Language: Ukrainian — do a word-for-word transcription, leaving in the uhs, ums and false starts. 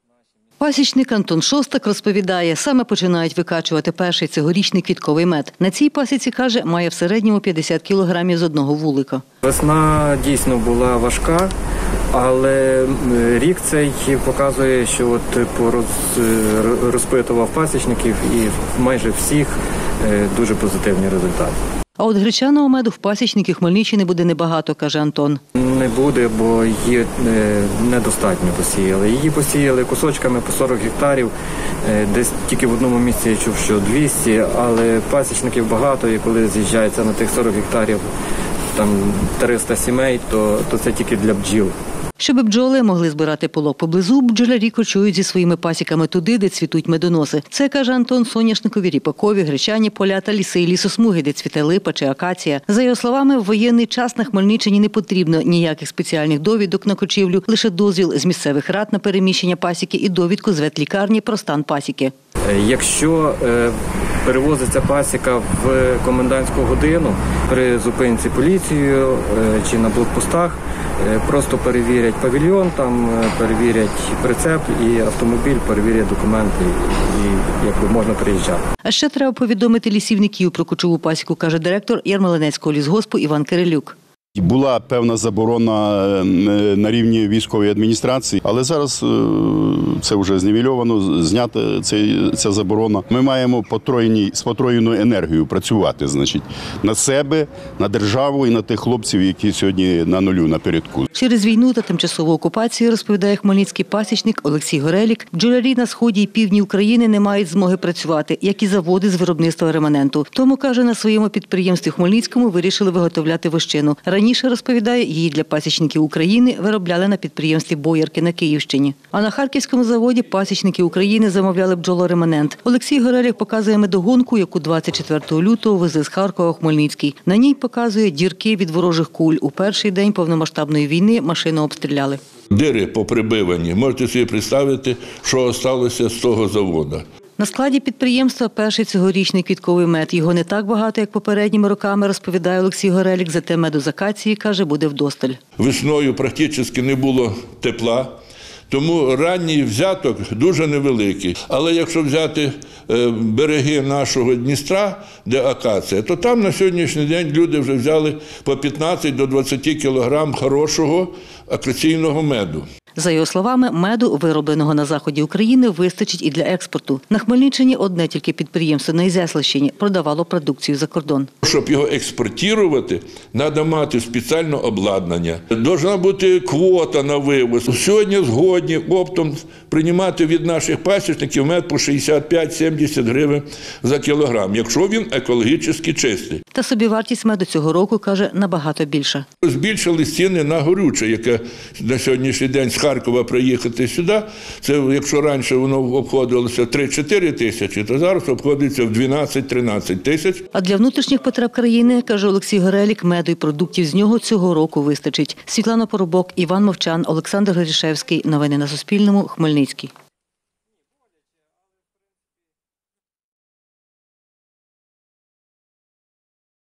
Пасічник Антон Шостак розповідає, саме починають викачувати перший цьогорічний квітковий мед. На цій пасіці, каже, має в середньому п'ятдесят кілограмів з одного вулика. Весна дійсно була важка, але рік цей показує, що от розпитував пасічників і майже всіх дуже позитивні результати. А от гречаного меду в пасічників Хмельниччини буде небагато, каже Антон. Не буде, бо її недостатньо посіяли. Її посіяли кусочками по сорок гектарів, десь тільки в одному місці я чув, що двісті, але пасічників багато, і коли з'їжджається на тих сорок гектарів там триста сімей, то, то це тільки для бджіл. Щоб бджоли могли збирати пилок поблизу, бджолярі кочують зі своїми пасіками туди, де цвітуть медоноси. Це, каже Антон, соняшникові, ріпакові, гречані поля та ліси і лісосмуги, де цвіте липа чи акація. За його словами, в воєнний час на Хмельниччині не потрібно ніяких спеціальних довідок на кочівлю, лише дозвіл з місцевих рад на переміщення пасіки і довідку з ветлікарні про стан пасіки. Якщо е, перевозиться пасіка в комендантську годину при зупинці поліцією е, чи на блокпостах, е, просто перевірять павільйон, там е, перевірять прицеп і автомобіль, перевірять документи і якби можна приїжджати. А ще треба повідомити лісівників про кочову пасіку, каже директор Ярмолинецького лісгоспу Іван Кирилюк. Була певна заборона на рівні військової адміністрації, але зараз це вже знівельовано, знята ця заборона. Ми маємо з потроєною енергією працювати, значить, на себе, на державу і на тих хлопців, які сьогодні на нулю, напередку. Через війну та тимчасову окупацію, розповідає хмельницький пасічник Олексій Горелік, бджолярі на сході і півдні України не мають змоги працювати, як і заводи з виробництва реманенту. Тому, каже, на своєму підприємстві в Хмельницькому вирішили виготовляти вощину. Раніше, розповідає, її для пасічників України виробляли на підприємстві Боярки на Київщині. А на Харківському заводі пасічники України замовляли бджолореманент. Олексій Горелік показує медогонку, яку двадцять четвертого лютого везли з Харкова у Хмельницький. На ній показує дірки від ворожих куль. У перший день повномасштабної війни машину обстріляли. Дири поприбивані. Можете собі представити, що залишилося з того заводу. На складі підприємства перший цьогорічний квітковий мед. Його не так багато, як попередніми роками, розповідає Олексій Горелік. Зате меду з акації, каже, буде вдосталь. Весною практично не було тепла, тому ранній взяток дуже невеликий. Але якщо взяти береги нашого Дністра, де акація, то там на сьогоднішній день люди вже взяли по п'ятнадцять до двадцяти кілограм хорошого акаційного меду. За його словами, меду, виробленого на заході України, вистачить і для експорту. На Хмельниччині одне тільки підприємство на Ізяславщині продавало продукцію за кордон. Щоб його експортувати, треба мати спеціальне обладнання. Должна бути квота на вивоз. Сьогодні згодні оптом приймати від наших пасічників мед по шістдесят п'ять - сімдесят гривень за кілограм, якщо він екологічно чистий. Та собівартість меду цього року, каже, набагато більша. Збільшили ціни на горюче, яке на сьогоднішній день з Харкова приїхати сюди. Це, якщо раніше воно обходилося три-чотири тисячі, то зараз обходиться в дванадцять-тринадцять тисяч. А для внутрішніх потреб країни, каже Олексій Горелік, меду і продуктів з нього цього року вистачить. Світлана Поробок, Іван Мовчан, Олександр Горішевський. Новини на Суспільному. Хмельницький.